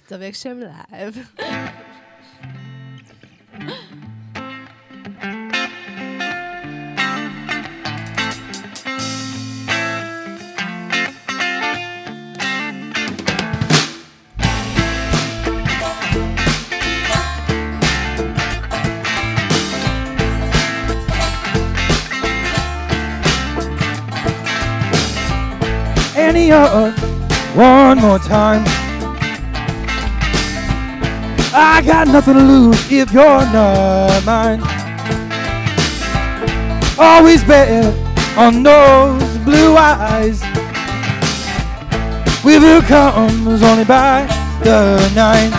C'est avec Chem Live. Any other, one more time. I got nothing to lose if you're not mine. Always better on those blue eyes. River comes only by the night.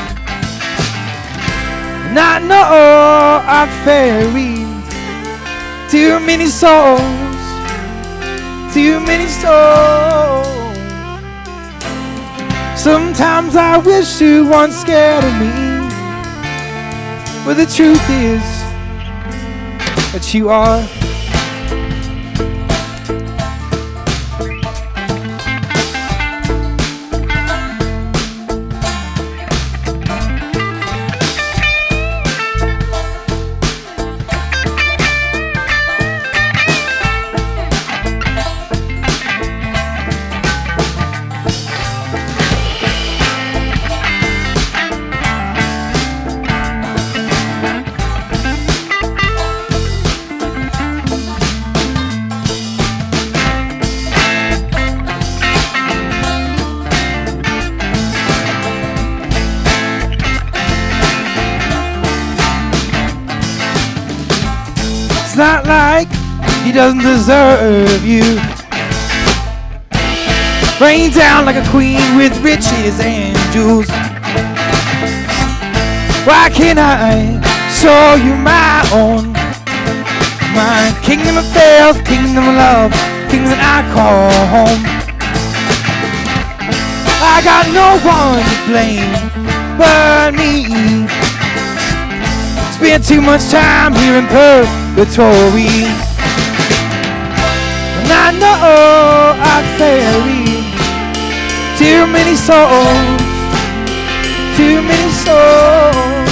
And I know I've ferried too many souls, too many souls. Sometimes I wish you weren't scared of me, but the truth is that you are. It's not like he doesn't deserve you. Rain down like a queen with riches and jewels. Why can't I show you my own? My kingdom of faith, kingdom of love, kingdom that I call home. I got no one to blame but me. Spent too much time here in purgatory, and I know I've ferried too many souls, too many souls.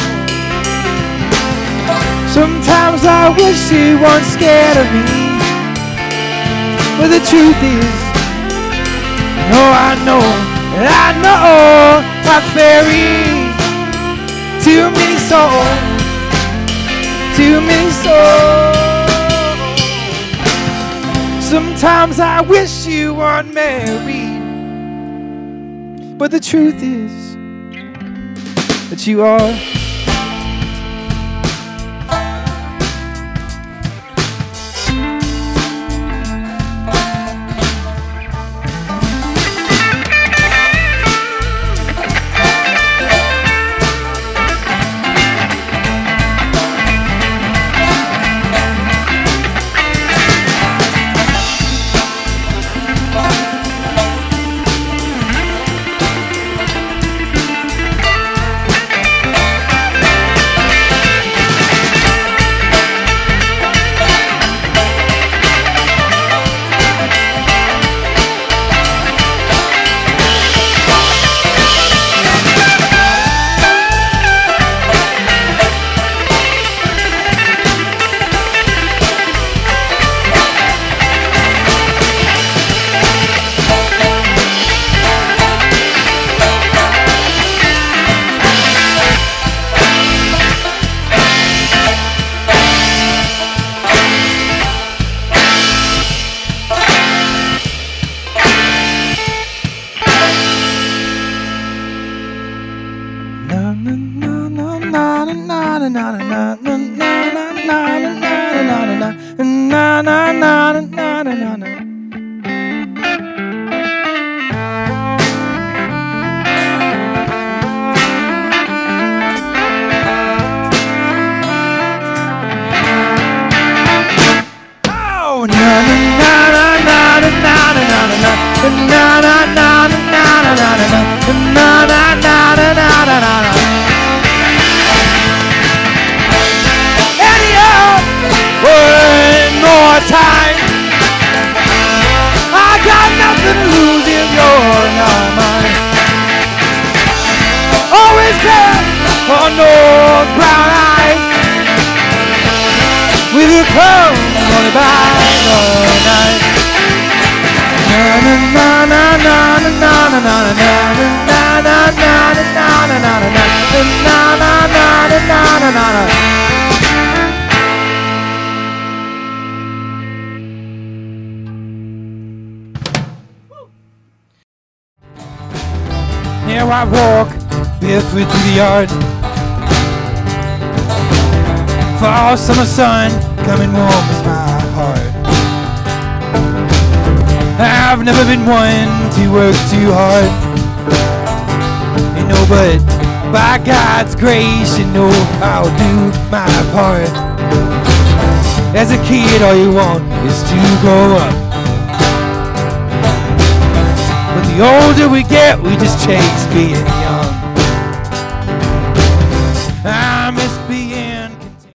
Sometimes I wish you weren't scared of me, but the truth is, I know I've ferried too many souls, too many souls. Sometimes I wish you weren't married, but the truth is that you are. Time long nose, brown eyes, with your clothes on the back all night. Na na na na na na na na na na na na na na na. Now I walk barefoot through the yard. Fall summer sun coming warms my heart. I've never been one to work too hard, you know, but by God's grace, you know, I'll do my part. As a kid, all you want is to grow up. But the older we get, we just chase being